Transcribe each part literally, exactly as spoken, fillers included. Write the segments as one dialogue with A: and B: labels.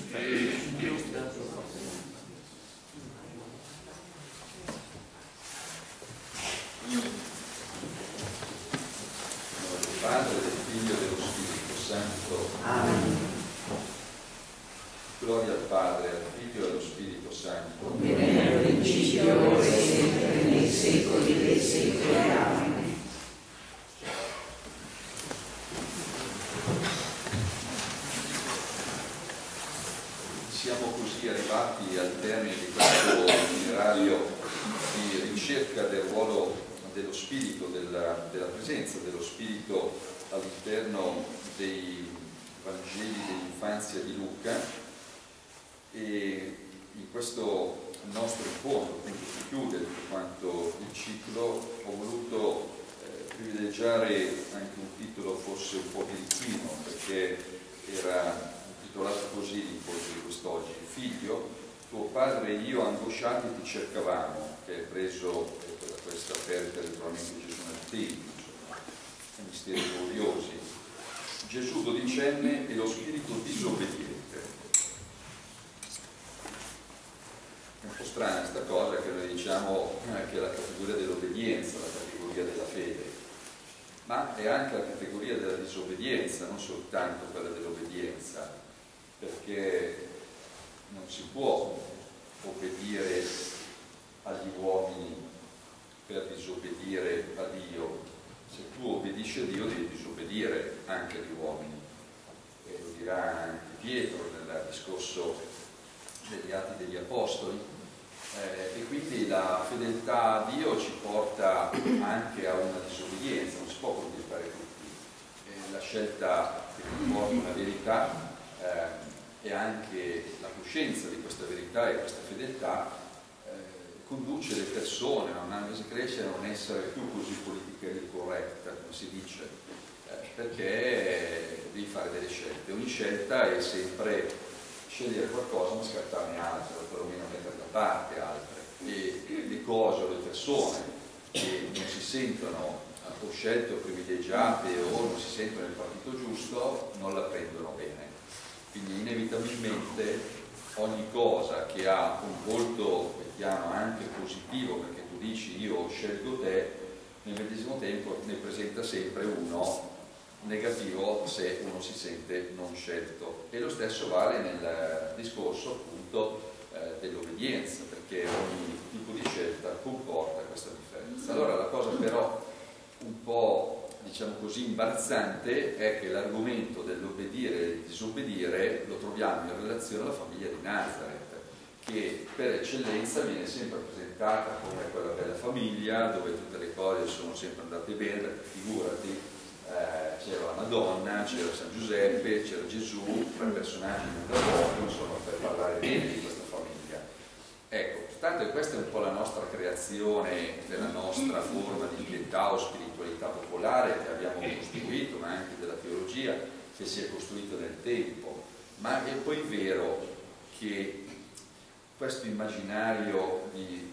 A: Padre, del Figlio e dello Spirito Santo.
B: Amen.
A: Gloria al Padre, al Figlio e allo Spirito Santo.
B: Come nel principio, ora e sempre, nei secoli dei secoli. Amen.
A: Siamo così arrivati al termine di questo itinerario di ricerca del ruolo dello Spirito, della, della presenza dello Spirito all'interno dei Vangeli dell'infanzia di Luca, e in questo nostro incontro, appunto, si chiude tutto quanto il ciclo. Ho voluto eh, privilegiare anche un titolo forse un po' birichino, perché era titolato così l'incontro di quest'oggi: Figlio, tuo padre e io angosciati ti cercavamo, che è preso da questa perdita naturalmente di Gesù nel Tempio, insomma, misteri gloriosi. Gesù dodicenne e lo spirito disobbediente. È un po' strana questa cosa, che noi diciamo che è la categoria dell'obbedienza, la categoria della fede, ma è anche la categoria della disobbedienza, non soltanto quella dell'obbedienza, perché non si può obbedire agli uomini per disobbedire a Dio. Se tu obbedisci a Dio devi disobbedire anche agli uomini, e lo dirà anche Pietro nel discorso degli Atti degli Apostoli, eh, e quindi la fedeltà a Dio ci porta anche a una disobbedienza, non si può contentare tutti. Eh, la scelta che comporta una verità eh, e anche la coscienza di questa verità e questa fedeltà eh, conduce le persone a un'analisi crescere a non essere più così politicamente corretta, come si dice, eh, perché devi fare delle scelte. Ogni scelta è sempre scegliere qualcosa ma scartarne altre, o perlomeno mettere da parte altre, e le cose o le persone che non si sentono o scelte o privilegiate o non si sentono nel partito giusto non la prendono bene. Quindi inevitabilmente ogni cosa che ha un volto, mettiamo, anche positivo, perché tu dici io scelgo te, nel medesimo tempo ne presenta sempre uno negativo se uno si sente non scelto. E lo stesso vale nel discorso appunto eh, dell'obbedienza, perché ogni tipo di scelta comporta questa differenza. Allora la cosa però un po', diciamo così, imbarazzante è che l'argomento dell'obbedire e del disobbedire lo troviamo in relazione alla famiglia di Nazareth, che per eccellenza viene sempre presentata come quella bella famiglia dove tutte le cose sono sempre andate bene, perché figurati, eh, c'era la Madonna, c'era San Giuseppe, c'era Gesù, tre personaggi di un lavoro, insomma, per parlare bene di questa famiglia. Ecco, tanto che questa è un po' la nostra creazione della nostra forma di pietà o spiritualità popolare che abbiamo costruito, ma anche della teologia che si è costruita nel tempo. Ma è poi vero che questo immaginario di,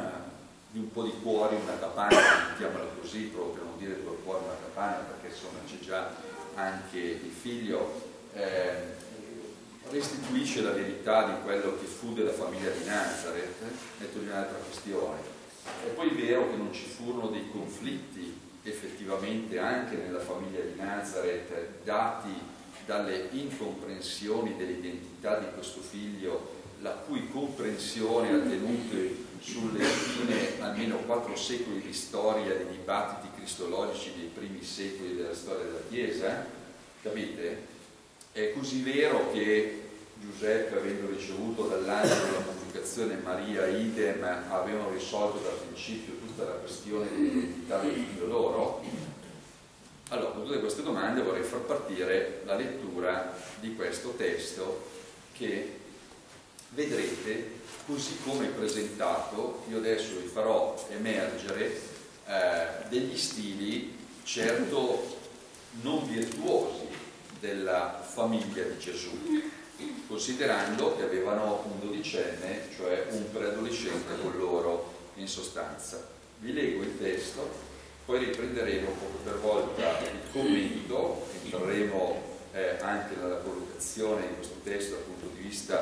A: di un po' di cuore in una capanna, mettiamola così, proprio per non dire due cuori in una capanna, perché insomma c'è già anche il figlio, eh, restituisce la verità di quello che fu della famiglia di Nazareth. Metto in un'altra questione. È poi vero che non ci furono dei conflitti effettivamente anche nella famiglia di Nazareth, dati dalle incomprensioni dell'identità di questo figlio, la cui comprensione ha tenuto sulle fine almeno quattro secoli di storia dei dibattiti cristologici dei primi secoli della storia della Chiesa. Capite? È così vero che Giuseppe, avendo ricevuto dall'angelo la comunicazione Maria idem, avevano risolto dal principio tutta la questione dell'identità del figlio loro. Allora, con tutte queste domande vorrei far partire la lettura di questo testo che vedrete così come presentato. Io adesso vi farò emergere eh, degli stili certo non virtuosi della famiglia di Gesù, considerando che avevano un dodicenne, cioè un preadolescente con loro in sostanza. Vi leggo il testo, poi riprenderemo poco per volta il commento, entreremo eh, anche nella collocazione di questo testo dal punto di vista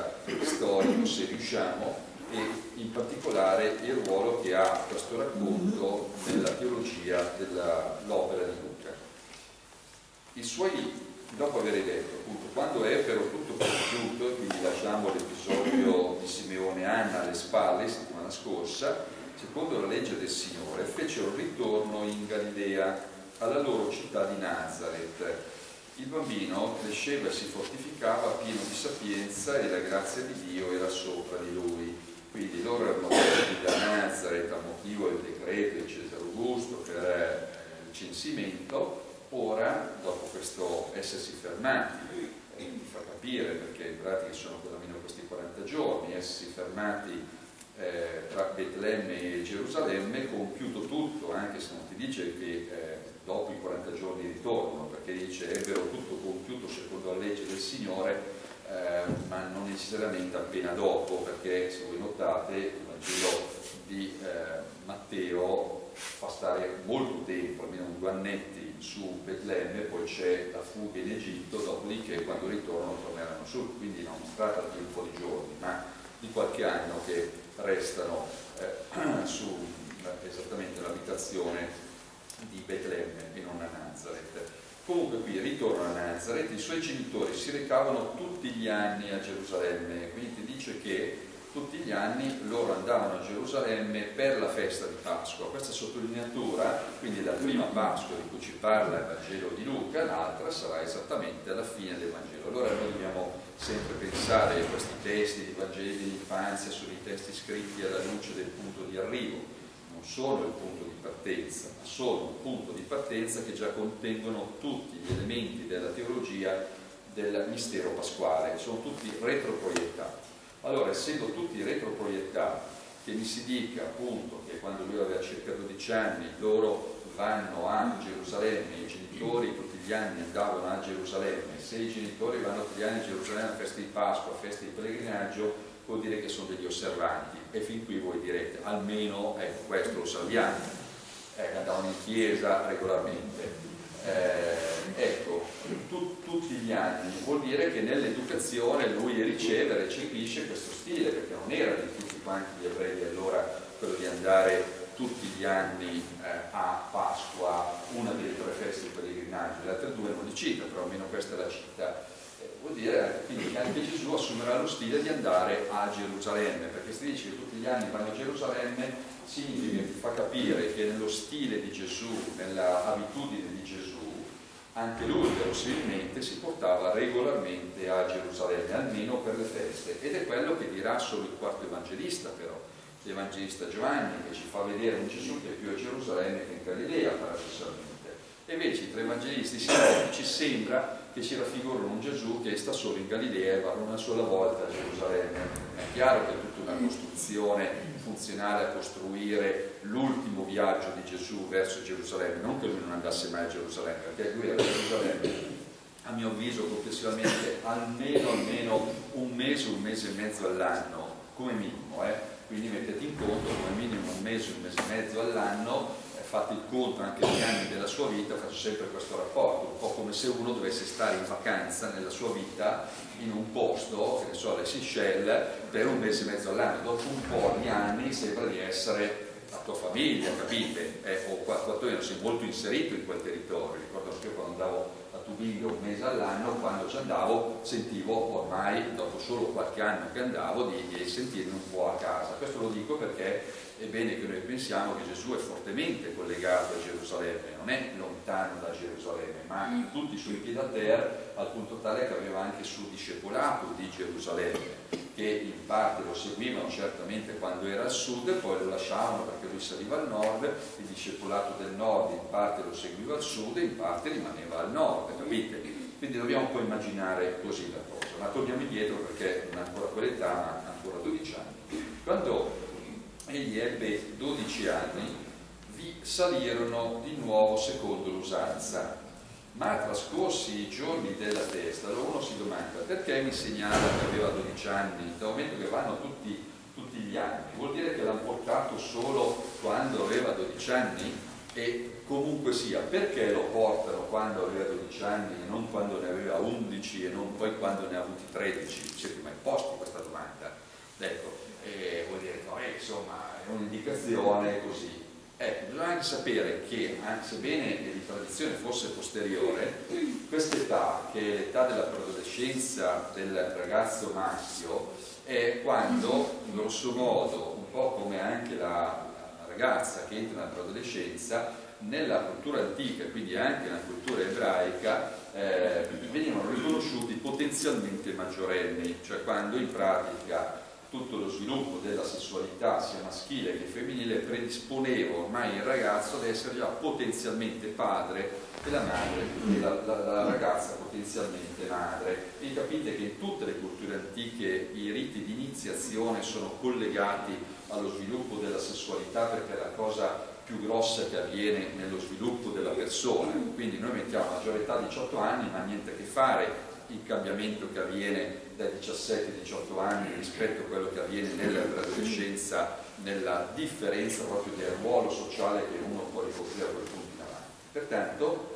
A: storico, se riusciamo, e in particolare il ruolo che ha questo racconto nella teologia dell'opera di Luca. I suoi, dopo aver detto appunto, quando ebbero tutto compiuto, e quindi lasciamo l'episodio di Simeone e Anna alle spalle settimana scorsa, secondo la legge del Signore fecero ritorno in Galilea, alla loro città di Nazaret. Il bambino cresceva e si fortificava pieno di sapienza e la grazia di Dio era sopra di lui. Quindi loro erano venuti da Nazaret a motivo del decreto di Cesare Augusto per il censimento. Ora, dopo questo essersi fermati, e ti fa capire perché in pratica sono almeno questi quaranta giorni, essersi fermati eh, tra Betlemme e Gerusalemme, compiuto tutto, anche se non ti dice che eh, dopo i quaranta giorni di ritorno, perché dice ebbero tutto compiuto secondo la legge del Signore, eh, ma non necessariamente appena dopo, perché se voi notate il Vangelo di eh, Matteo fa stare molto tempo, almeno due annetti su Betlemme, poi c'è la fuga in Egitto, dopodiché quando ritornano torneranno su, quindi non si tratta di un po' di giorni, ma di qualche anno che restano eh, su eh, esattamente l'abitazione di Betlemme e non a Nazaret. Comunque qui ritorno a Nazaret, i suoi genitori si recavano tutti gli anni a Gerusalemme, quindi ti dice che tutti gli anni loro andavano a Gerusalemme per la festa di Pasqua. Questa sottolineatura, quindi la prima Pasqua di cui ci parla il Vangelo di Luca, l'altra sarà esattamente alla fine del Vangelo. Allora noi dobbiamo sempre pensare a questi testi di Vangeli dell'infanzia, sono i testi scritti alla luce del punto di arrivo. Non sono il punto di partenza, ma sono un punto di partenza che già contengono tutti gli elementi della teologia del mistero pasquale, sono tutti retroproiettati. Allora, essendo tutti retroproiettati, che mi si dica appunto che quando lui aveva circa dodici anni loro vanno a Gerusalemme, i genitori tutti gli anni andavano a Gerusalemme, se i genitori vanno tutti gli anni a Gerusalemme a festa di Pasqua, a festa di pellegrinaggio, vuol dire che sono degli osservanti, e fin qui voi direte almeno ecco, questo lo salviamo, eh, andavano in chiesa regolarmente, eh, ecco, tu, tutti gli anni vuol dire che nell'educazione lui riceve, recepisce questo stile, perché non era di tutti quanti gli ebrei di allora quello di andare tutti gli anni eh, a Pasqua, una delle tre feste di pellegrinaggio, le altre due non li cita, però almeno questa è la città. Vuol dire quindi che anche Gesù assumerà lo stile di andare a Gerusalemme, perché si dice che tutti gli anni vanno a Gerusalemme, significa che fa capire che nello stile di Gesù, nella abitudine di Gesù, anche lui verosimilmente si portava regolarmente a Gerusalemme, almeno per le feste, ed è quello che dirà solo il quarto evangelista però, l'evangelista Giovanni, che ci fa vedere un Gesù che è più a Gerusalemme che in Galilea paradossalmente. E invece i tre evangelisti sinottici sembra che ci raffigurano un Gesù che sta solo in Galilea e va una sola volta a Gerusalemme. È chiaro che è tutta una costruzione funzionale a costruire l'ultimo viaggio di Gesù verso Gerusalemme, non che lui non andasse mai a Gerusalemme, perché lui era a Gerusalemme, a mio avviso, complessivamente almeno, almeno un mese, un mese e mezzo all'anno, come minimo, eh? Quindi mettete in conto come minimo un mese, un mese e mezzo all'anno, fate il conto anche degli anni della sua vita, faccio sempre questo rapporto, un po' come se uno dovesse stare in vacanza nella sua vita in un posto, che ne so, alle Seychelles, per un mese e mezzo all'anno. Dopo un po' di anni sembra di essere la tua famiglia, capite? Eh, o quantomeno sei molto inserito in quel territorio. Ricordo che io quando andavo a Tubiglio un mese all'anno, quando ci andavo sentivo ormai, dopo solo qualche anno che andavo, di, di sentirmi un po' a casa. Questo lo dico perché è bene che noi pensiamo che Gesù è fortemente collegato a Gerusalemme, non è lontano da Gerusalemme, ma tutti i suoi piedi a terra, al punto tale che aveva anche il suo discepolato di Gerusalemme, che in parte lo seguivano certamente quando era al sud e poi lo lasciavano perché lui saliva al nord, il discepolato del nord in parte lo seguiva al sud e in parte rimaneva al nord, capite? Quindi dobbiamo un po' immaginare così la cosa, ma torniamo indietro perché non ha ancora quell'età, ma ha ancora dodici anni. Quando egli ebbe dodici anni, vi salirono di nuovo secondo l'usanza. Ma trascorsi i giorni della festa, allora uno si domanda perché mi segnala che aveva dodici anni, dal momento che vanno tutti, tutti gli anni, vuol dire che l'hanno portato solo quando aveva dodici anni? E comunque sia, perché lo portano quando aveva dodici anni e non quando ne aveva undici e non poi quando ne ha avuti tredici? Siete mai posti questa domanda? anche sapere che, anche sebbene di tradizione fosse posteriore, questa età, che è l'età della preadolescenza del ragazzo maschio, è quando, grosso modo, un po' come anche la, la ragazza che entra nella preadolescenza, nella cultura antica, quindi anche nella cultura ebraica, eh, venivano riconosciuti potenzialmente maggiorenni, cioè quando in pratica tutto lo sviluppo della sessualità sia maschile che femminile predisponeva ormai il ragazzo ad essere già potenzialmente padre e la madre e la, la, la ragazza potenzialmente madre. E capite che in tutte le culture antiche i riti di iniziazione sono collegati allo sviluppo della sessualità, perché è la cosa più grossa che avviene nello sviluppo della persona. Quindi noi mettiamo maggiore età diciotto anni, ma niente a che fare il cambiamento che avviene dai diciassette diciotto anni rispetto a quello che avviene nell'adolescenza, nella differenza proprio del ruolo sociale che uno può ricoprire a quel punto in avanti. Pertanto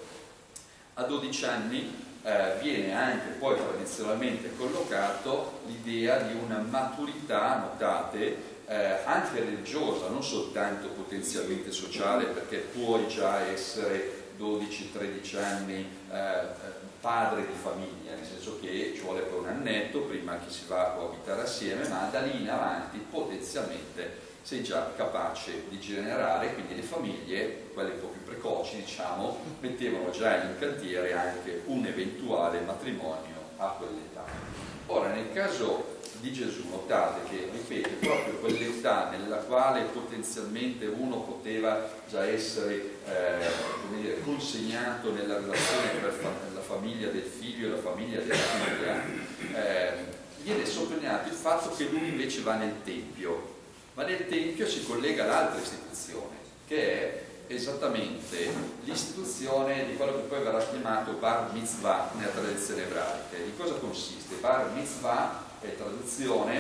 A: a dodici anni eh, viene anche poi tradizionalmente collocato l'idea di una maturità, notate, Eh, anche religiosa, non soltanto potenzialmente sociale, perché puoi già essere dodici tredici anni eh, padre di famiglia, nel senso che ci vuole poi un annetto prima che si va a abitare assieme, ma da lì in avanti potenzialmente sei già capace di generare, quindi le famiglie, quelle un po' più precoci diciamo, mettevano già in cantiere anche un eventuale matrimonio a quell'età. Ora, nel caso di Gesù, notate che, ripeto, proprio quell'età nella quale potenzialmente uno poteva già essere eh, come dire, consegnato nella relazione tra la famiglia del figlio e la famiglia della figlia, eh, viene sottolineato il fatto che lui invece va nel Tempio, ma nel Tempio si collega all'altra istituzione, che è esattamente l'istituzione di quello che poi verrà chiamato Bar Mitzvah nella tradizione ebraica. Di cosa consiste? Bar Mitzvah è traduzione,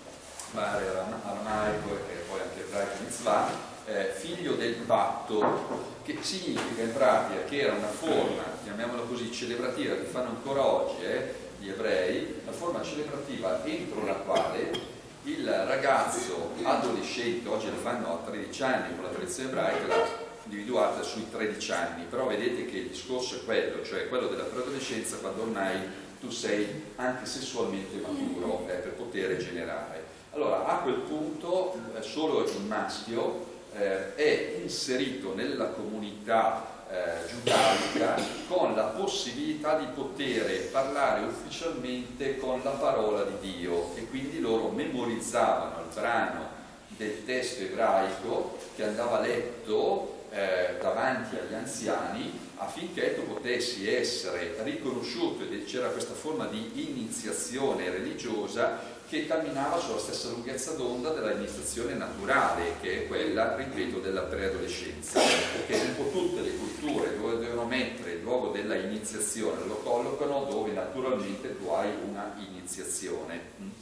A: Bar aramaico e poi anche ebraico Mitzvah, eh, figlio del patto, che significa in pratica che era una forma, chiamiamola così, celebrativa, che fanno ancora oggi eh, gli ebrei, una forma celebrativa entro la quale il ragazzo adolescente, oggi lo fanno a tredici anni con la tradizione ebraica, la individuata sui tredici anni, però vedete che il discorso è quello, cioè quello della preadolescenza, quando ormai tu sei anche sessualmente maturo eh, per poter generare. Allora a quel punto eh, solo il maschio eh, è inserito nella comunità eh, giudaica con la possibilità di poter parlare ufficialmente con la parola di Dio, e quindi loro memorizzavano il brano del testo ebraico che andava letto Eh, davanti agli anziani affinché tu potessi essere riconosciuto, ed c'era questa forma di iniziazione religiosa che camminava sulla stessa lunghezza d'onda della iniziazione naturale, che è quella, ripeto, della preadolescenza, perché un po' tutte le culture dove devono mettere il luogo della iniziazione lo collocano dove naturalmente tu hai una iniziazione.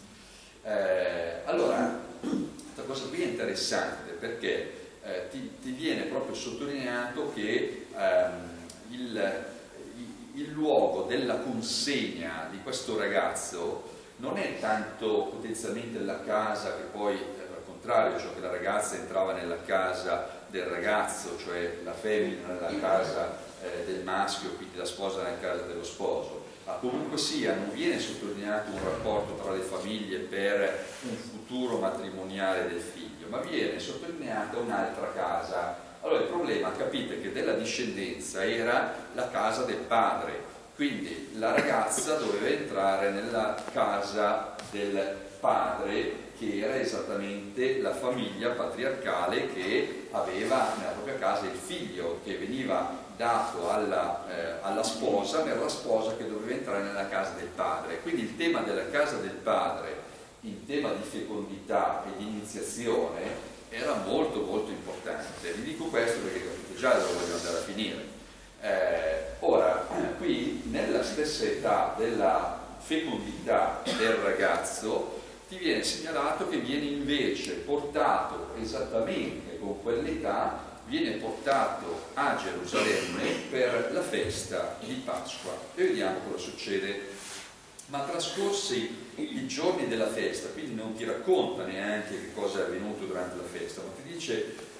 A: Eh, allora questa cosa qui è interessante perché Eh, ti, ti viene proprio sottolineato che ehm, il, il luogo della consegna di questo ragazzo non è tanto potenzialmente la casa, che poi eh, al contrario, cioè che la ragazza entrava nella casa del ragazzo, cioè la femmina nella casa eh, del maschio, quindi la sposa nella casa dello sposo, ma comunque sia non viene sottolineato un rapporto tra le famiglie per un futuro matrimoniale del figlio, ma viene sottolineata un'altra casa. Allora il problema, capite, che della discendenza era la casa del padre, quindi la ragazza doveva entrare nella casa del padre, che era esattamente la famiglia patriarcale che aveva nella propria casa il figlio, che veniva dato alla, eh, alla sposa, ma era la sposa che doveva entrare nella casa del padre. Quindi il tema della casa del padre in tema di fecondità e di iniziazione era molto molto importante. Vi dico questo perché capite già dove voglio andare a finire. Eh, ora, qui nella stessa età della fecondità del ragazzo ti viene segnalato che viene invece portato esattamente con quell'età, viene portato a Gerusalemme per la festa di Pasqua. E vediamo cosa succede. Ma trascorsi i giorni della festa, quindi non ti racconta neanche che cosa è avvenuto durante la festa, ma ti dice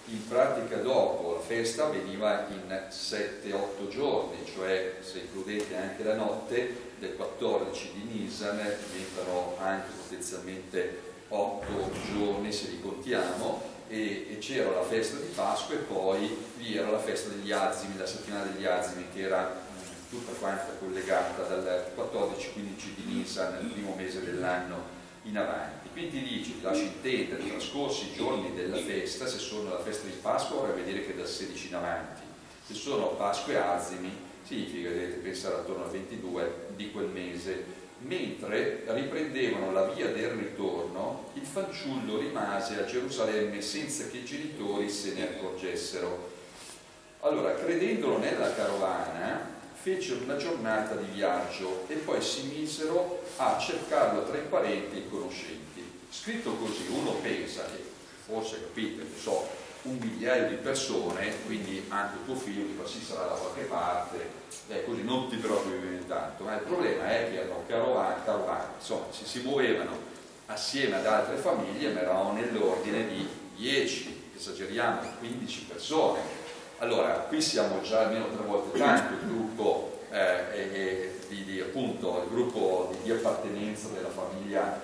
A: in pratica dopo la festa veniva in sette otto giorni, cioè se includete anche la notte del quattordici di Nisan diventano anche potenzialmente otto giorni se li contiamo, e, e c'era la festa di Pasqua e poi vi era la festa degli Azimi, la settimana degli Azimi, che era mh, tutta quanta collegata dal quattordici quindici di Nisan, nel primo mese dell'anno in avanti. Quindi dice, ti lascio intendere, trascorsi i giorni della festa, se sono la festa di Pasqua vorrei vedere che dal sedici in avanti, se sono Pasqua e Azimi significa che dovete pensare attorno al ventidue di quel mese. Mentre riprendevano la via del ritorno, il fanciullo rimase a Gerusalemme senza che i genitori se ne accorgessero. Allora, credendolo nella carovana, fecero una giornata di viaggio e poi si misero a cercarlo tra i parenti e i conoscenti. Scritto così, uno pensa che forse, capite, non so, un migliaio di persone, quindi anche tuo figlio che sì, sarà da qualche parte, eh, così non ti preoccupi tanto, ma il problema è che erano carovane, carovane, insomma, si, si muovevano assieme ad altre famiglie, ma eravamo nell'ordine di dieci, esageriamo, quindici persone. Allora, qui siamo già almeno tre volte tanto il gruppo, eh, eh, di, di, appunto, il gruppo di, di appartenenza della famiglia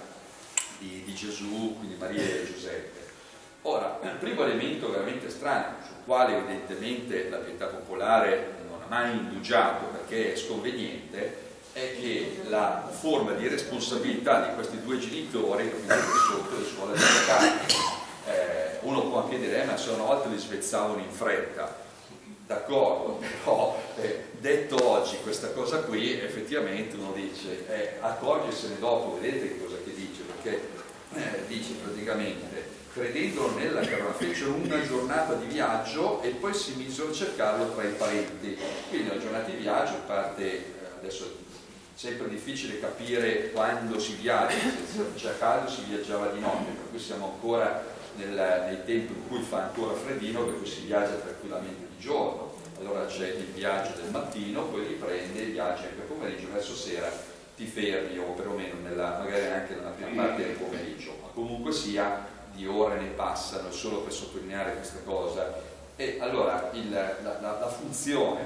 A: di, di Gesù, quindi Maria e Giuseppe. Ora, il primo elemento veramente strano, sul quale evidentemente la pietà popolare non ha mai indugiato perché è sconveniente, è che la forma di responsabilità di questi due genitori è sotto le suole della casa. Eh, uno può anche dire, eh, ma se una volta li svezzavano in fretta, d'accordo, però eh, detto oggi questa cosa qui, effettivamente uno dice, eh, accorgersene dopo, vedete che cosa che dice, perché eh, dice praticamente, credendolo nella carovana, fecero una giornata di viaggio e poi si misero a cercarlo tra i parenti. Quindi una giornata di viaggio parte, eh, adesso è sempre difficile capire quando si viaggia, se c'è caldo si viaggiava di notte, per cui siamo ancora nel, nei tempi in cui fa ancora freddino, per cui si viaggia tranquillamente di giorno. Allora c'è il viaggio del mattino, poi riprende il viaggio anche pomeriggio, verso sera ti fermi, o perlomeno nella, magari anche nella prima parte del pomeriggio, ma comunque sia di ore ne passano, solo per sottolineare questa cosa. E allora il, la, la, la funzione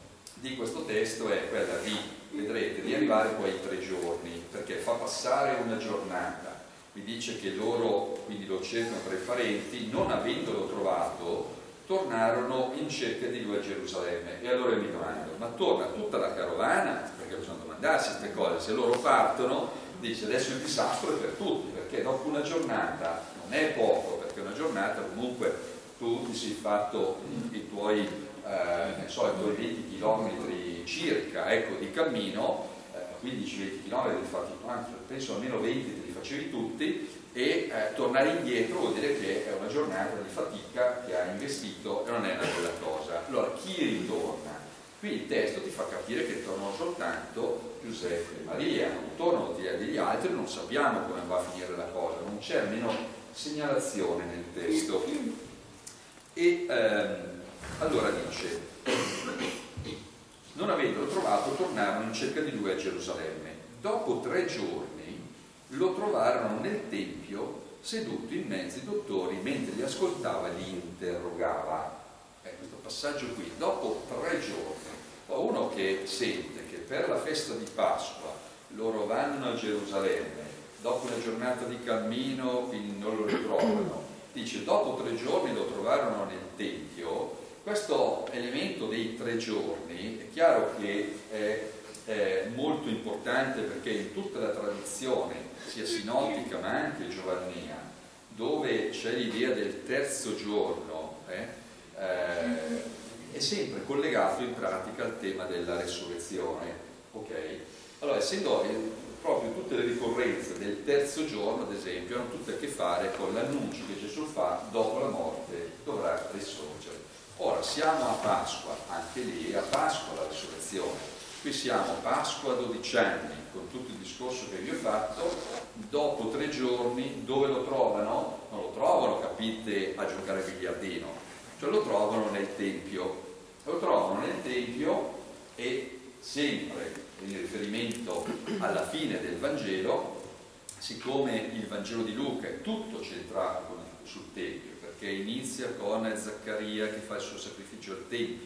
A: di questo testo è quella di, vedrete, di arrivare poi ai tre giorni, perché fa passare una giornata. Vi dice che loro quindi lo cercano tra i parenti, non avendolo trovato tornarono in cerca di lui a Gerusalemme. E allora mi domando, ma torna tutta la carovana? Perché bisogna domandarsi queste cose. Se loro partono, dice adesso il disastro è per tutti, perché dopo una giornata, non è poco, perché una giornata comunque tu ti sei fatto i tuoi, eh, ne so, i tuoi venti chilometri circa, ecco, di cammino, eh, quindici venti chilometri, infatti, penso almeno venti te li facevi tutti, e eh, tornare indietro vuol dire che è una giornata di fatica che ha investito e non è una bella cosa. Allora, chi ritorna? Qui il testo ti fa capire che tornano soltanto Giuseppe e Maria, non tornano degli altri, non sappiamo come va a finire la cosa, non c'è almeno segnalazione nel testo. E ehm, allora dice, non avendolo trovato tornarono in cerca di lui a Gerusalemme. Dopo tre giorni lo trovarono nel tempio seduto in mezzo ai dottori, mentre li ascoltava e li interrogava. Eh, questo passaggio qui, dopo tre giorni, uno che sente che per la festa di Pasqua loro vanno a Gerusalemme, dopo una giornata di cammino quindi non lo ritrovano, dice dopo tre giorni lo trovarono nel tempio. Questo elemento dei tre giorni è chiaro che è, è molto importante, perché in tutta la tradizione sia sinottica ma anche giovannea, dove c'è l'idea del terzo giorno, eh, eh, è sempre collegato in pratica al tema della resurrezione. Ok? Allora, essendo eh, proprio tutte le ricorrenze del terzo giorno, ad esempio, hanno tutte a che fare con l'annuncio che Gesù fa: dopo la morte dovrà risorgere. Ora siamo a Pasqua, anche lì a Pasqua la risurrezione. Qui siamo a Pasqua, dodici anni, con tutto il discorso che vi ho fatto. Dopo tre giorni dove lo trovano? Non lo trovano, capite, a giocare a biliardino, cioè lo trovano nel Tempio. Lo trovano nel Tempio e sempre in riferimento alla fine del Vangelo siccome il Vangelo di Luca è tutto centrato con, sul Tempio, perché inizia con Zaccaria che fa il suo sacrificio al Tempio,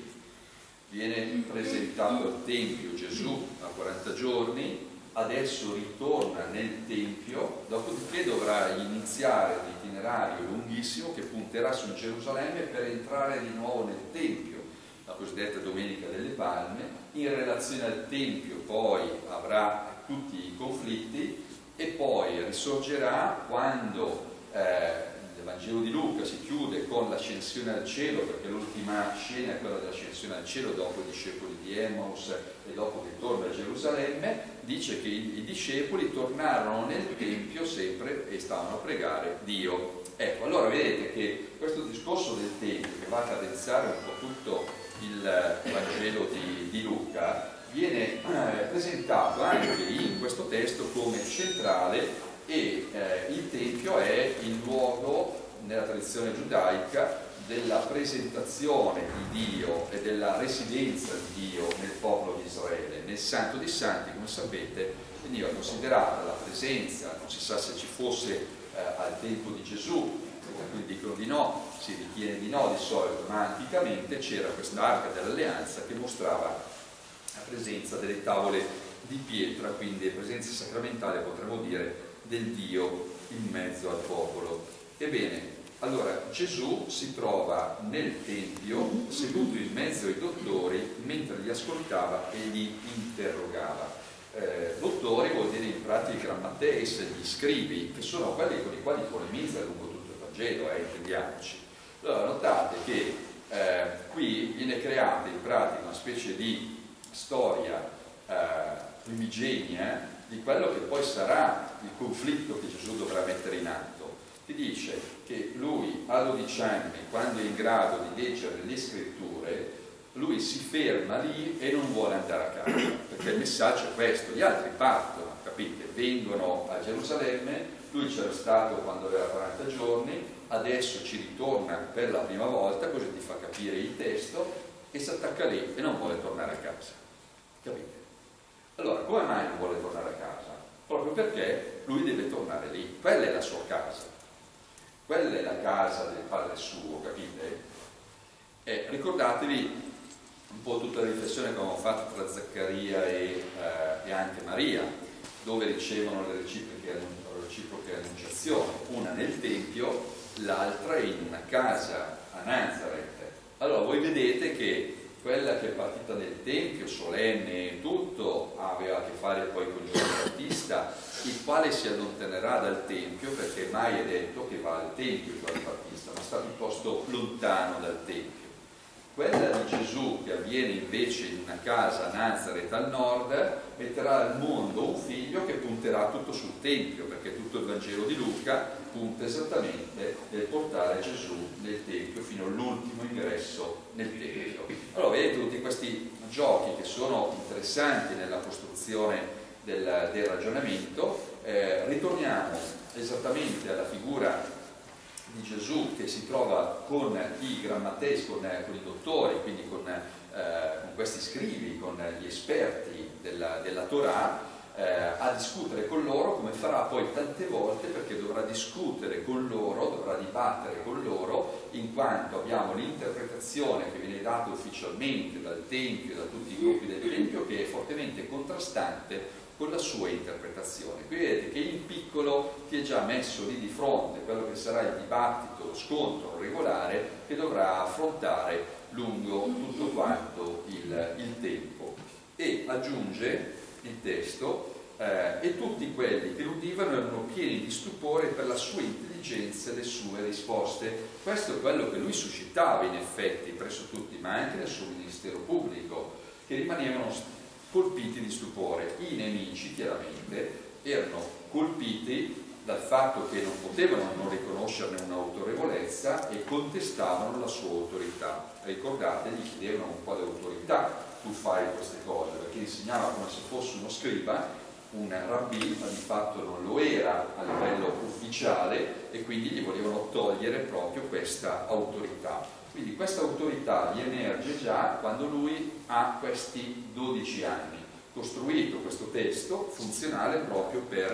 A: viene presentato al Tempio Gesù a quaranta giorni, adesso ritorna nel Tempio, dopodiché dovrà iniziare un itinerario lunghissimo che punterà su Gerusalemme per entrare di nuovo nel Tempio, la cosiddetta Domenica delle Palme. In relazione al Tempio poi avrà tutti i conflitti e poi risorgerà quando eh, il Vangelo di Luca si chiude con l'ascensione al cielo, perché l'ultima scena è quella dell'ascensione al cielo dopo i discepoli di Emmaus e dopo che torna a Gerusalemme. Dice che i, i discepoli tornarono nel Tempio sempre e stavano a pregare Dio. Ecco, allora vedete che questo discorso del Tempio, che va a cadenzare un po' tutto il Vangelo di, di Luca, viene eh, presentato anche in questo testo come centrale, e eh, il Tempio è il luogo, nella tradizione giudaica, della presentazione di Dio e della residenza di Dio nel popolo di Israele. Nel Santo dei Santi, come sapete, veniva considerata la presenza, non si sa se ci fosse eh, al tempo di Gesù, quindi dicono di no, si ritiene di no di solito, ma anticamente c'era questa arca dell'alleanza che mostrava la presenza delle tavole di pietra, quindi presenza sacramentale, potremmo dire, del Dio in mezzo al popolo. Ebbene, allora Gesù si trova nel Tempio seduto in mezzo ai dottori mentre li ascoltava e li interrogava. Eh, dottori vuol dire in pratica grammateis, gli scribi, che sono quelli con i quali polemizza lungo tutto il Vangelo, eh, intendiamoci. Allora notate che eh, qui viene creata in pratica una specie di storia eh, primigenia di quello che poi sarà il conflitto che Gesù dovrà mettere in atto. Ti dice che lui a dodici anni, quando è in grado di leggere le scritture, lui si ferma lì e non vuole andare a casa, perché il messaggio è questo: gli altri partono, capite? Vengono a Gerusalemme, lui c'era stato quando aveva quaranta giorni, adesso ci ritorna per la prima volta, così ti fa capire il testo, e si attacca lì e non vuole tornare a casa, capite? Allora, come mai non vuole tornare a casa? Proprio perché lui deve tornare lì, quella è la sua casa, quella è la casa del Padre suo, capite? E ricordatevi un po' tutta la riflessione che abbiamo fatto tra Zaccaria e, eh, e anche Maria, dove ricevono le reciproche, reciproche annunciazioni, una nel Tempio, l'altra in una casa a Nazareth. Allora voi vedete che quella che è partita nel Tempio, solenne e tutto, aveva a che fare poi con Giovanni Battista, il quale si allontanerà dal Tempio, perché mai è detto che va al Tempio Giovanni Battista, ma sta piuttosto lontano dal Tempio. Quella di Gesù, che avviene invece in una casa a Nazareth al nord, metterà al mondo un figlio che punterà tutto sul Tempio, perché tutto il Vangelo di Luca punta esattamente nel portare Gesù nel Tempio fino all'ultimo ingresso nel Tempio. Allora vedete tutti questi giochi che sono interessanti nella costruzione del, del ragionamento. Eh, ritorniamo esattamente alla figura di Gesù che si trova con i grammateis, con, con i dottori, quindi con, eh, con questi scribi, con gli esperti della, della Torah, eh, a discutere con loro, come farà poi tante volte, perché dovrà discutere con loro, dovrà dibattere con loro, in quanto abbiamo l'interpretazione che viene data ufficialmente dal Tempio, da tutti i gruppi del Tempio, che è fortemente contrastante con la sua interpretazione. Qui vedete che in piccolo ti è già messo lì di fronte quello che sarà il dibattito, lo scontro regolare che dovrà affrontare lungo tutto quanto il, il tempo. E aggiunge il testo eh, e tutti quelli che lo udivano erano pieni di stupore per la sua intelligenza e le sue risposte. Questo è quello che lui suscitava in effetti presso tutti, ma anche nel suo ministero pubblico, che rimanevano colpiti di stupore. I nemici chiaramente erano colpiti dal fatto che non potevano non riconoscerne un'autorevolezza e contestavano la sua autorità. Ricordate, gli chiedevano un po' di autorità, tu fai queste cose, perché insegnava come se fosse uno scriba, un rabbì, ma di fatto non lo era a livello ufficiale, e quindi gli volevano togliere proprio questa autorità. Quindi questa autorità gli emerge già quando lui ha questi dodici anni, costruito questo testo funzionale proprio per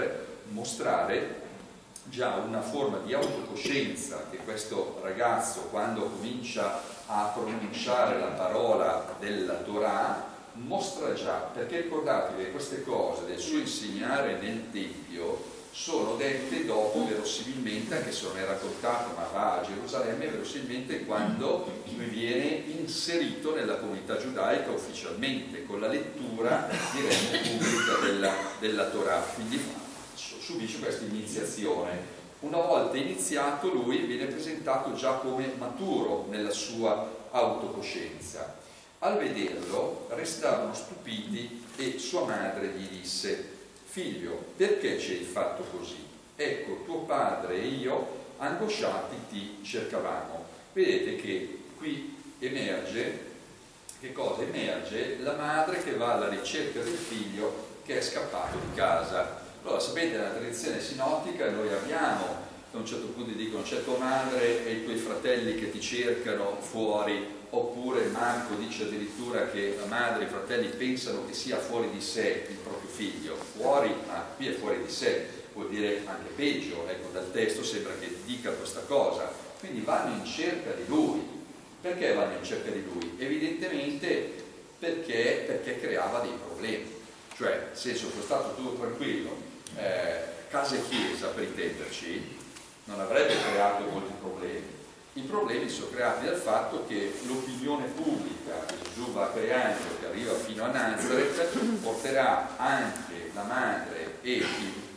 A: mostrare già una forma di autocoscienza che questo ragazzo, quando comincia a pronunciare la parola della Torah, mostra già, perché ricordatevi che queste cose del suo insegnare nel Tempio sono dette dopo, verosimilmente, anche se non è raccontato, ma va a Gerusalemme, verosimilmente quando viene inserito nella comunità giudaica ufficialmente, con la lettura, diremmo, pubblica della, della Torah. Quindi subisce questa iniziazione. Una volta iniziato, lui viene presentato già come maturo nella sua autocoscienza. Al vederlo restarono stupiti e sua madre gli disse: figlio, perché ci hai fatto così? Ecco, tuo padre e io, angosciati, ti cercavamo. Vedete che qui emerge, che cosa emerge? La madre che va alla ricerca del figlio che è scappato di casa. Allora, sapete, nella tradizione sinottica noi abbiamo, da un certo punto dicono, c'è tua madre e i tuoi fratelli che ti cercano fuori, oppure Marco dice addirittura che la madre e i fratelli pensano che sia fuori di sé il proprio figlio. Fuori, ma qui è fuori di sé, vuol dire anche peggio, ecco, dal testo sembra che dica questa cosa. Quindi vanno in cerca di lui. Perché vanno in cerca di lui? Evidentemente perché, perché creava dei problemi. Cioè, nel senso, fosse stato tutto tranquillo, eh, casa e chiesa, per intenderci, non avrebbe creato molti problemi. I problemi sono creati dal fatto che l'opinione pubblica che Gesù va creando, che arriva fino a Nazareth, porterà anche la madre e il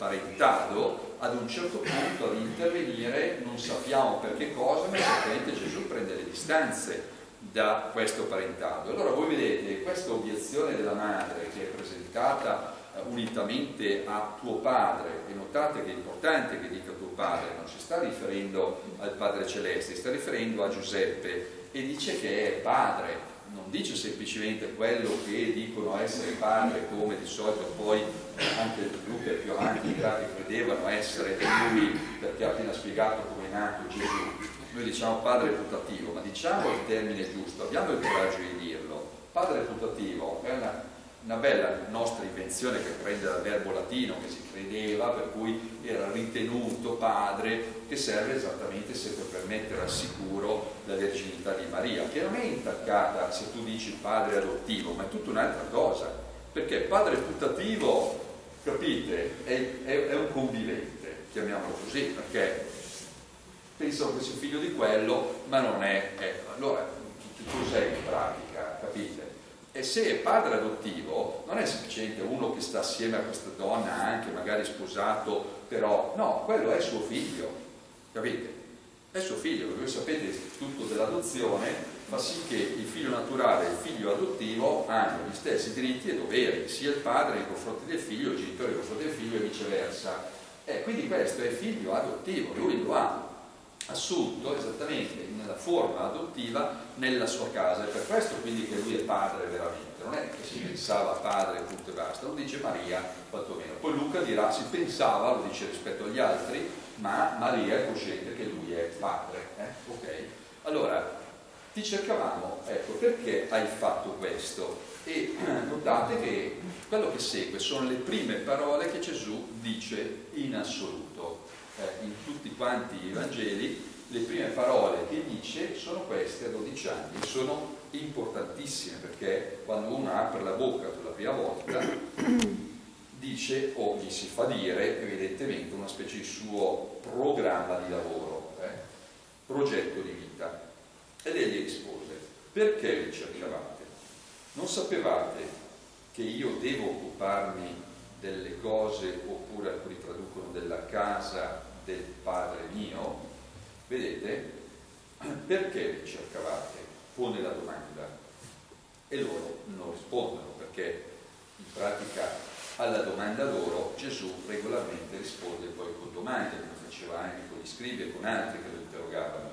A: parentado ad un certo punto ad intervenire, non sappiamo per che cosa, ma certamente Gesù prende le distanze da questo parentado. Allora voi vedete questa obiezione della madre che è presentata unitamente a tuo padre, e notate che è importante che dica tuo padre, non si sta riferendo al Padre Celeste, si sta riferendo a Giuseppe, e dice che è padre, non dice semplicemente quello che dicono essere padre, come di solito poi anche Luca e più avanti dirà che credevano essere lui, perché ha appena spiegato come è nato Gesù. Noi diciamo padre putativo, ma diciamo il termine giusto, abbiamo il coraggio di dirlo. Padre putativo è una Una bella nostra invenzione che prende dal verbo latino che si credeva, per cui era ritenuto padre, che serve esattamente sempre per mettere al sicuro la verginità di Maria, che non è intaccata se tu dici padre adottivo, ma è tutta un'altra cosa, perché padre putativo, capite, è, è, è un convivente, chiamiamolo così, perché pensano che sia figlio di quello, ma non è. è allora, cos'è in pratica, capite? E se è padre adottivo non è semplicemente uno che sta assieme a questa donna, anche magari sposato, però no, quello è suo figlio, capite? È suo figlio, perché voi sapete tutto dell'adozione fa sì che il figlio naturale e il figlio adottivo hanno gli stessi diritti e doveri, sia il padre nei confronti del figlio, il genitore nei confronti del figlio e viceversa. E quindi questo è figlio adottivo, lui lo ha assunto esattamente nella forma adottiva nella sua casa, è per questo quindi che lui è padre veramente, non è che si pensava padre punto e basta, lo dice Maria quantomeno. Poi Luca dirà si pensava, lo dice rispetto agli altri, ma Maria è cosciente che lui è padre, eh? Ok? Allora ti cercavamo, ecco, perché hai fatto questo? E notate che quello che segue sono le prime parole che Gesù dice in assoluto. Eh, in tutti quanti i Vangeli le prime parole che dice sono queste a dodici anni, sono importantissime, perché quando uno apre la bocca per la prima volta dice o gli si fa dire evidentemente una specie di suo programma di lavoro, eh? progetto di vita. Ed egli rispose: perché mi cercavate? Non sapevate che io devo occuparmi delle cose, oppure alcuni traducono della casa del Padre mio? Vedete? Perché mi cercavate? Pone la domanda e loro non rispondono, perché in pratica alla domanda loro Gesù regolarmente risponde poi con domande, come faceva anche con gli scribi e con altri che lo interrogavano.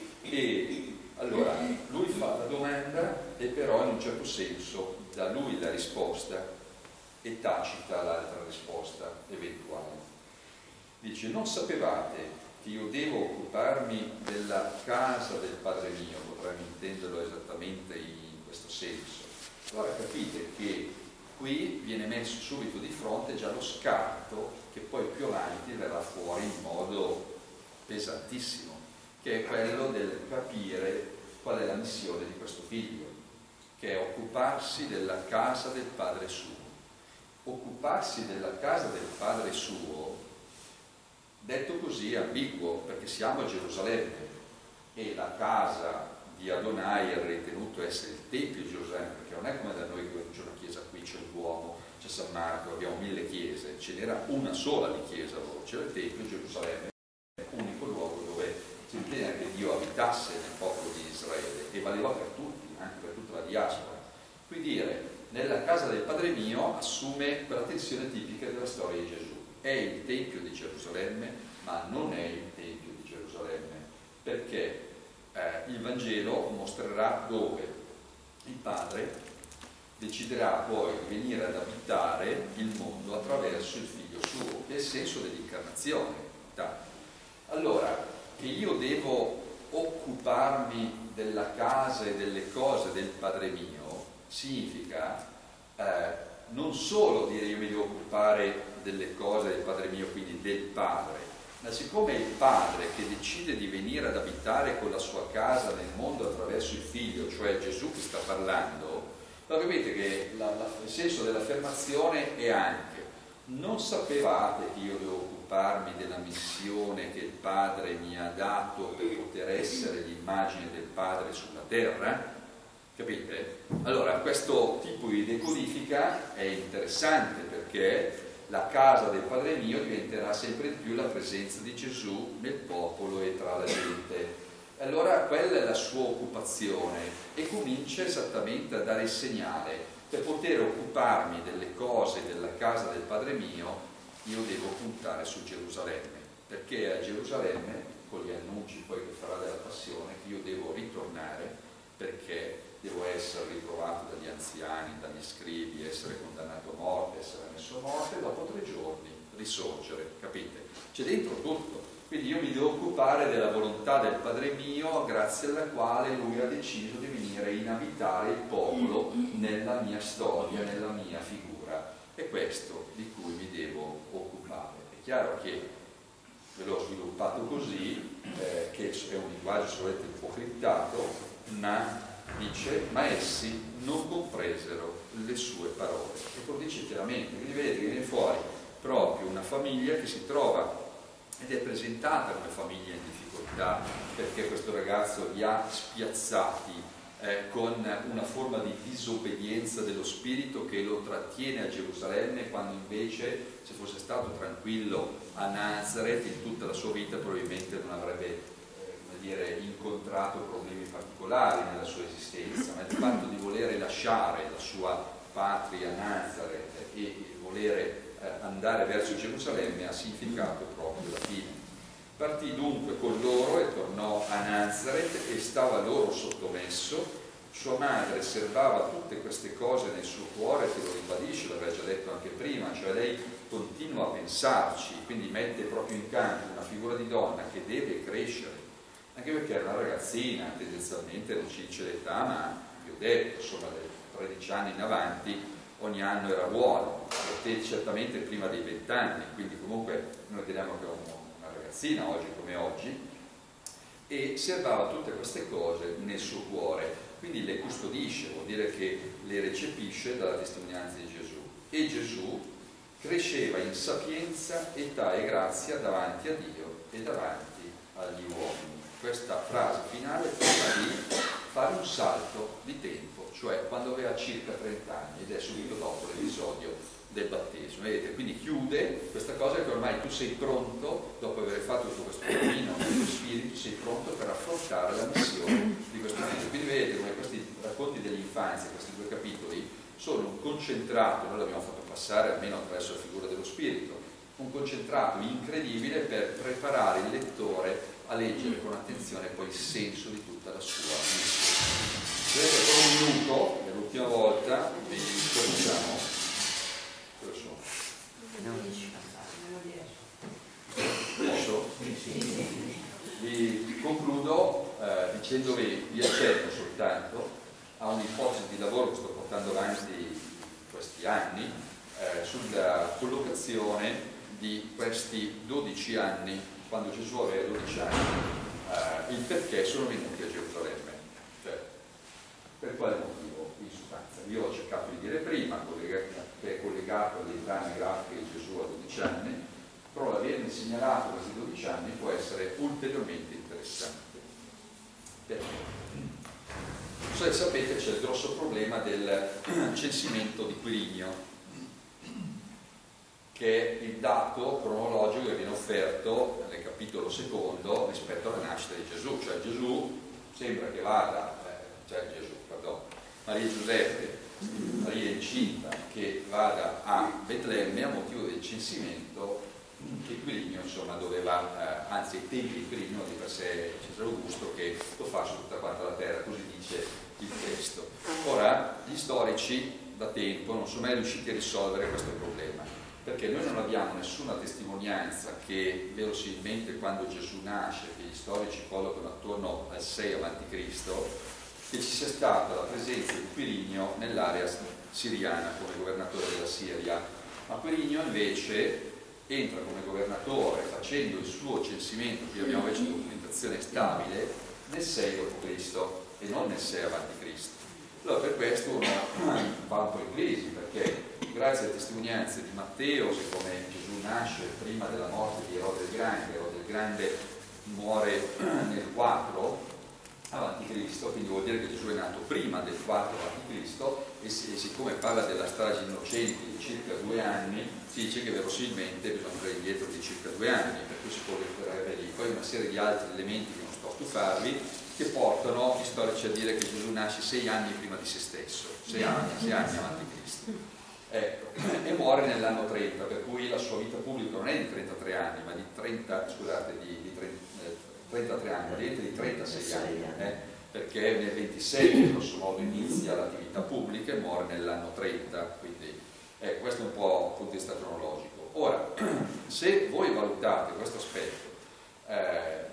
A: E allora lui fa la domanda e però in un certo senso dà lui la risposta e tacita l'altra risposta eventuale. Dice: non sapevate che io devo occuparmi della casa del Padre mio? Potremmo intenderlo esattamente in questo senso. Allora capite che qui viene messo subito di fronte già lo scarto che poi più avanti verrà fuori in modo pesantissimo, che è quello del capire qual è la missione di questo figlio, che è occuparsi della casa del padre suo. Occuparsi della casa del padre suo, detto così, è ambiguo, perché siamo a Gerusalemme e la casa di Adonai è ritenuto essere il Tempio di Gerusalemme, perché non è come da noi che c'è una chiesa qui, c'è il Duomo, c'è San Marco, abbiamo mille chiese, ce n'era una sola di chiesa loro, c'era il Tempio di Gerusalemme, unico luogo dove si riteneva che Dio abitasse nel popolo di Israele, e valeva per tutti, anche per tutta la diaspora. Quindi dire, nella casa del Padre mio assume quella tensione tipica della storia di Gesù. È il Tempio di Gerusalemme, ma non è il Tempio di Gerusalemme, perché eh, il Vangelo mostrerà dove il Padre deciderà poi di venire ad abitare il mondo attraverso il Figlio suo, che è il senso dell'incarnazione. Allora, che io devo occuparmi della casa e delle cose del Padre mio significa eh, non solo dire io mi devo occupare delle cose del Padre mio, quindi del Padre, ma siccome è il Padre che decide di venire ad abitare con la sua casa nel mondo attraverso il Figlio, cioè Gesù che sta parlando, allora capite che la, la, il senso dell'affermazione è anche: non sapevate che io devo occuparmi della missione che il Padre mi ha dato per poter essere l'immagine del Padre sulla terra? Capite? Allora, questo tipo di decodifica è interessante, perché la casa del Padre mio diventerà sempre di più la presenza di Gesù nel popolo e tra la gente. Allora quella è la sua occupazione, e comincia esattamente a dare il segnale: per poter occuparmi delle cose della casa del Padre mio io devo puntare su Gerusalemme, perché è a Gerusalemme, con gli annunci poi che farà della passione, che io devo ritornare, perché devo essere ritrovato dagli anziani, dagli scribi, essere condannato a morte, essere messo a morte, e dopo tre giorni risorgere, capite? C'è dentro tutto. Quindi io mi devo occupare della volontà del Padre mio, grazie alla quale Lui ha deciso di venire a inabitare il popolo nella mia storia, nella mia figura. È questo di cui mi devo occupare. È chiaro che ve l'ho sviluppato così, eh, che è un linguaggio, se volete, un po' criptato, ma dice: ma essi non compresero le sue parole. E lo dice chiaramente. Quindi vedete che viene fuori proprio una famiglia che si trova, ed è presentata come famiglia in difficoltà, perché questo ragazzo li ha spiazzati eh, con una forma di disobbedienza dello spirito che lo trattiene a Gerusalemme, quando invece, se fosse stato tranquillo a Nazareth in tutta la sua vita, probabilmente non avrebbe eh, come dire, incontrato problemi particolari nella sua esistenza. Ma il fatto di volere lasciare la sua patria Nazareth e volere andare verso Gerusalemme ha significato proprio la fine. Partì dunque con loro e tornò a Nazareth e stava loro sottomesso. Sua madre serbava tutte queste cose nel suo cuore, che lo ribadisce, l'aveva già detto anche prima, cioè lei continua a pensarci, quindi mette proprio in campo una figura di donna che deve crescere, anche perché era una ragazzina, tendenzialmente non ci dice l'età, ma vi ho detto, insomma, dai tredici anni in avanti ogni anno era buono, certamente prima dei vent'anni, quindi comunque noi teniamo che è una ragazzina oggi come oggi, e serbava tutte queste cose nel suo cuore, quindi le custodisce, vuol dire che le recepisce dalla testimonianza di Gesù. E Gesù cresceva in sapienza, età e grazia davanti a Dio e davanti agli uomini. Questa frase finale prima di fare un salto di tempo, cioè quando aveva circa trenta anni, ed è subito dopo l'episodio del battesimo. Vedete, quindi chiude questa cosa che ormai tu sei pronto, dopo aver fatto tutto questo cammino nel tuo spirito, sei pronto per affrontare la missione di questo figlio. Quindi vedete come questi racconti dell'infanzia, questi due capitoli, sono un concentrato, noi l'abbiamo fatto passare almeno attraverso la figura dello spirito, un concentrato incredibile per preparare il lettore a leggere con attenzione poi il senso di tutta la sua missione. Vedete, per un minuto, è l'ultima volta, vi cominciamo. Dove sono? Adesso? Vi concludo eh, dicendovi, vi accenno soltanto a un'ipotesi di lavoro che sto portando avanti in questi anni eh, sulla collocazione di questi dodici anni, quando Gesù aveva dodici anni, eh, il perché sono venuti a Gerusalemme. Cioè, per quale motivo in sostanza? Io ho cercato di dire prima, che è collegato alle trame grafiche di Gesù a dodici anni, però l'averne segnalato questi dodici anni può essere ulteriormente interessante. Perché? Se sapete c'è il grosso problema del censimento di Quirinio, che è il dato cronologico che viene offerto nel capitolo secondo rispetto alla nascita di Gesù. Cioè Gesù sembra che vada, eh, cioè Gesù, perdono, Maria Giuseppe, Maria incinta, che vada a Betlemme a motivo del censimento che Quirinio insomma doveva, eh, anzi ai tempi di Quirinio di per sé Cesare Augusto, che lo fa su tutta quanta la terra, così dice il testo. Ora, gli storici da tempo non sono mai riusciti a risolvere questo problema, perché noi non abbiamo nessuna testimonianza che verosimilmente quando Gesù nasce, che gli storici collocano attorno al sei avanti Cristo, che ci sia stata la presenza di Quirinio nell'area siriana come governatore della Siria. Ma Quirinio invece entra come governatore facendo il suo censimento, qui abbiamo invece documentazione stabile, nel sei dopo Cristo e non nel sei avanti Cristo. Allora per questo uno va un po' in crisi, perché grazie alle testimonianze di Matteo, siccome Gesù nasce prima della morte di Erode il Grande, Erode il Grande muore nel quattro avanti Cristo, quindi vuol dire che Gesù è nato prima del quattro avanti Cristo, e, e siccome parla della strage innocenti di circa due anni, si dice che verosimilmente bisogna andare indietro di circa due anni, per cui si collegherebbe lì. Poi una serie di altri elementi che non sto a stufarvi, che portano gli storici a dire che Gesù nasce sei anni prima di se stesso, sei anni, sei anni avanti Cristo. Ecco, e muore nell'anno trenta, per cui la sua vita pubblica non è di trentatré anni, ma di trenta, scusate, di, di trenta, eh, trentatré anni, diventa di trentasei anni, eh, perché nel ventisei grosso modo inizia l'attività pubblica e muore nell'anno trenta, quindi eh, questo è un po' dal punto di vista cronologico. Ora, se voi valutate questo aspetto, eh,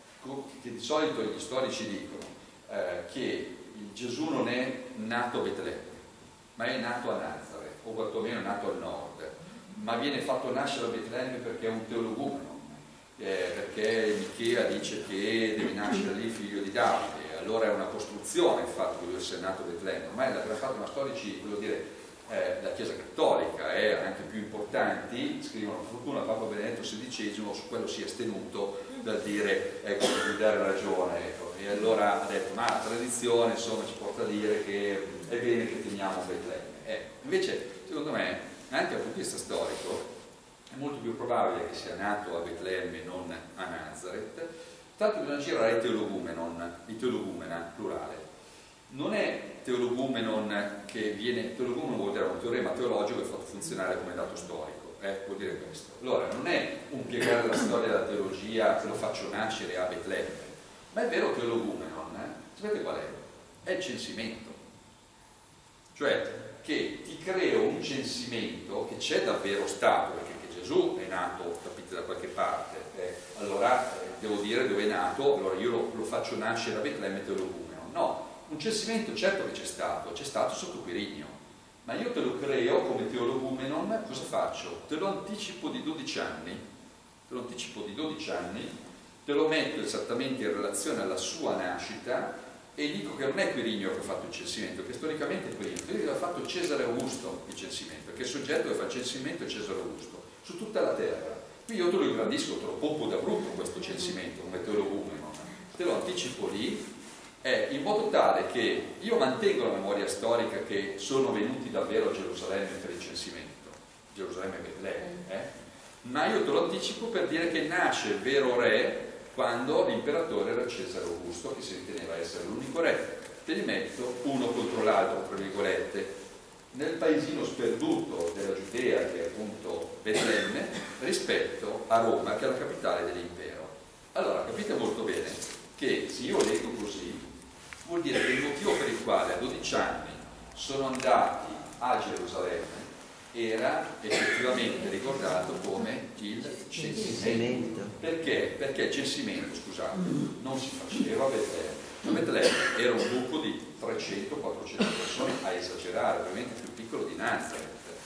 A: che di solito gli storici dicono eh, che Gesù non è nato a Betlemme, ma è nato a Nazareth, o quantomeno è nato al nord, ma viene fatto nascere a Betlemme perché è un teologumeno, eh, perché Michea dice che deve nascere lì figlio di Davide, allora è una costruzione il fatto che lui sia nato a Betlemme. Ormai l'aveva fatto una storici, voglio dire, eh, la Chiesa Cattolica e eh, anche più importanti, scrivono per fortuna Papa Benedetto sedicesimo, su quello si è astenuto dal dire, ecco, di dare ragione, ecco. E allora ha detto, ma la tradizione insomma ci porta a dire che è bene che teniamo Betlemme. Ecco. Invece, secondo me, anche dal punto di vista storico, è molto più probabile che sia nato a Betlemme e non a Nazareth, tanto bisogna girare i teologumenon, i teologumena, plurale. Non è teologumenon che viene, teologumenon vuol dire un teorema teologico che è fatto funzionare come dato storico, eh, vuol dire questo. Allora, non è un piegare la storia della teologia che lo faccio nascere a Betlemme, ma è vero teologumenon, eh? Sapete qual è? È il censimento. Cioè, che ti creo un censimento che c'è davvero stato, perché che Gesù è nato, capite, da qualche parte, eh, allora eh, devo dire dove è nato, allora io lo, lo faccio nascere a Betlemme teologumeno. No, un censimento certo che c'è stato, c'è stato sotto Quirinio, ma io te lo creo come teologumenon, cosa faccio? Te lo anticipo di dodici anni, te lo anticipo di dodici anni, te lo metto esattamente in relazione alla sua nascita, e dico che non è Quirinio che ha fatto il censimento, che storicamente è Quirinio, Quirinio ha fatto Cesare Augusto il censimento, perché il soggetto che fa il censimento è Cesare Augusto, su tutta la terra. Quindi io te lo ingrandisco, te lo pompo da brutto questo censimento, come teologumeno, te lo anticipo lì, eh, in modo tale che io mantengo la memoria storica che sono venuti davvero a Gerusalemme per il censimento, Gerusalemme e Betlemme, eh? Ma io te lo anticipo per dire che nasce il vero re quando l'imperatore era Cesare Augusto, che si riteneva essere l'unico re. Te li metto uno contro l'altro, tra virgolette, nel paesino sperduto della Giudea, che è appunto Betlemme, rispetto a Roma, che è la capitale dell'impero. Allora, capite molto bene che se io leggo così, vuol dire che il motivo per il quale a dodici anni sono andati a Gerusalemme era effettivamente ricordato come il censimento. Perché? Perché il censimento, scusate, non si faceva a Betlemme. A Betlemme era un gruppo di trecento quattrocento persone, a esagerare, ovviamente più piccolo di Nazareth.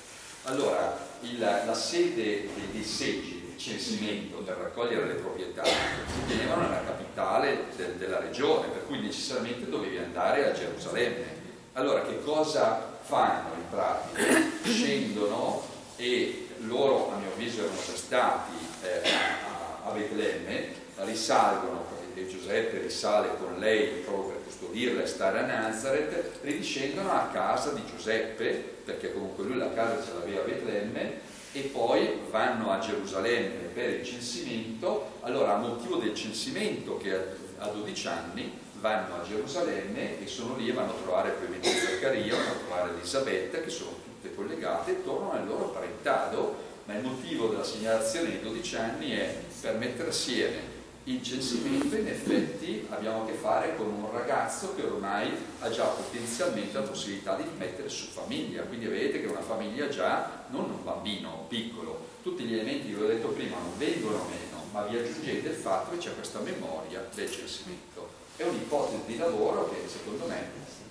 A: Allora, il, la sede dei, dei seggi, del censimento per raccogliere le proprietà, si tenevano nella capitale del, della regione, per cui necessariamente dovevi andare a Gerusalemme. Allora, che cosa fanno in pratica? Scendono e loro, a mio avviso, erano già stati eh, a, a Betlemme, risalgono, e Giuseppe risale con lei proprio per custodirla e stare a Nazareth, ridiscendono a casa di Giuseppe, perché comunque lui la casa ce l'aveva a Betlemme, e poi vanno a Gerusalemme per il censimento. Allora, a motivo del censimento, che a dodici anni vanno a Gerusalemme e sono lì e vanno a trovare ovviamente Zaccaria, vanno a trovare Elisabetta, che sono tutte collegate e tornano al loro parentado, ma il motivo della segnalazione dei dodici anni è per mettere assieme il censimento. In effetti abbiamo a che fare con un ragazzo che ormai ha già potenzialmente la possibilità di mettere su famiglia, quindi vedete che una famiglia già, non un bambino piccolo, tutti gli elementi che vi ho detto prima non vengono meno, ma vi aggiungete il fatto che c'è questa memoria del censimento. È un'ipotesi di lavoro che secondo me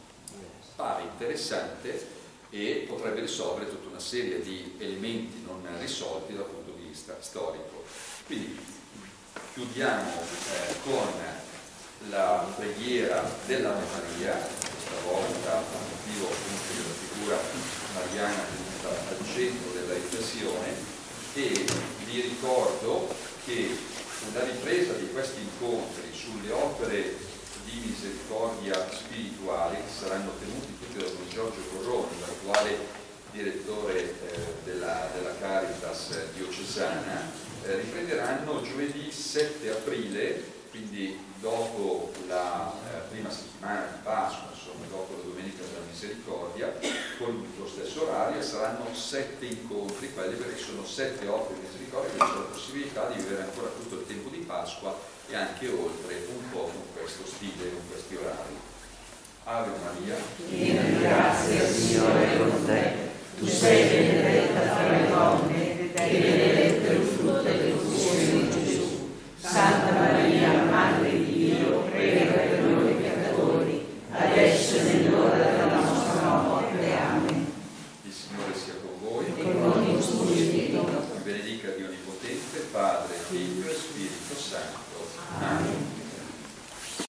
A: pare interessante e potrebbe risolvere tutta una serie di elementi non risolti dal punto di vista storico. Quindi chiudiamo eh, con la preghiera della Maria, questa volta a motivo appunto della figura mariana tenuta al centro della riflessione, e vi ricordo che la ripresa di questi incontri sulle opere di misericordia spirituale, che saranno tenuti tutti da Don Giorgio Corroni, l'attuale direttore eh, della, della Caritas diocesana, eh, riprenderanno giovedì sette aprile, quindi dopo la eh, prima settimana di Pasqua, insomma dopo la Domenica della Misericordia, con lo stesso orario. Saranno sette incontri, quelli perché sono sette opere di misericordia, quindi c'è la possibilità di vivere ancora tutto il tempo di Pasqua e anche oltre, un po' con questo stile, con questi orari. Ave Maria,
B: piena di grazia, il Signore è con te. Tu sei benedetta fra le donne, e benedetto il frutto del tuo seno, Gesù. Santa Maria, Madre di Dio, prega per noi peccatori, adesso e nell'ora della nostra morte. Amen.
A: Il Signore sia con voi.
B: E con il tuo spirito.
A: Vi benedica Dio Onnipotente, Padre, Figlio e Spirito Santo.
B: Amen.